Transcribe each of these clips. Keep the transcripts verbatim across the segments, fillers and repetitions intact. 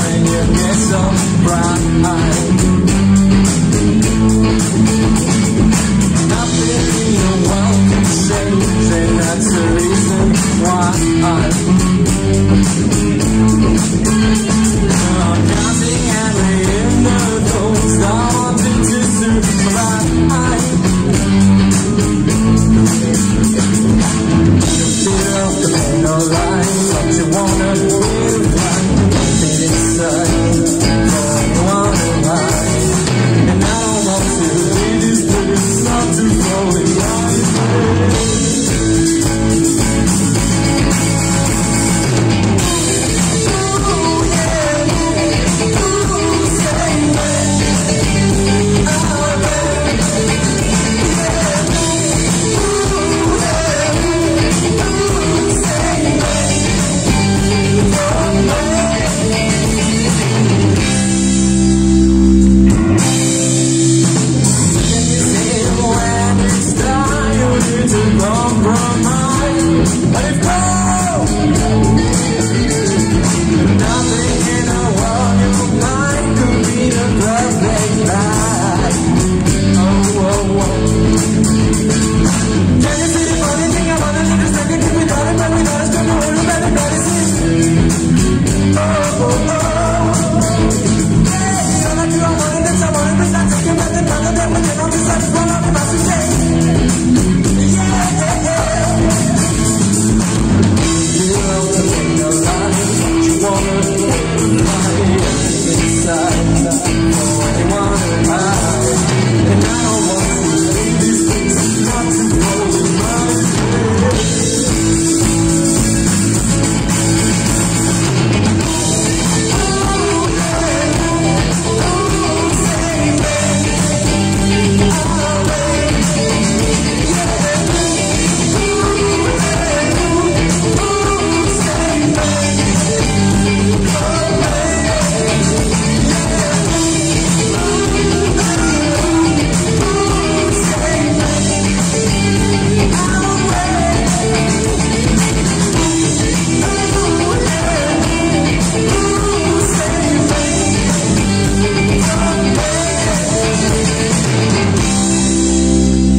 and you get some pride. Nothing in the world can change, and that's the reason why I'm counting every in the ghost. I wanted to survive. Feel the pain of life, what you wanna feel like, nothing inside, all you wanna lie. And I don't want to leave this place, not to fall in life.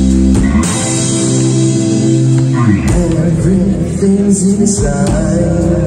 Everything's inside.